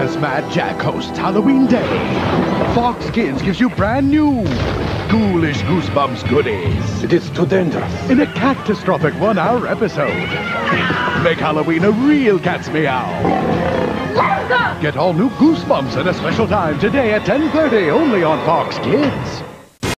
as Mad Jack hosts Halloween Day, Fox Kids gives you brand new, ghoulish Goosebumps goodies. It is too dangerous. In a catastrophic 1-hour episode. Make Halloween a real cat's meow. Get all new Goosebumps at a special time today at 10:30 only on Fox Kids.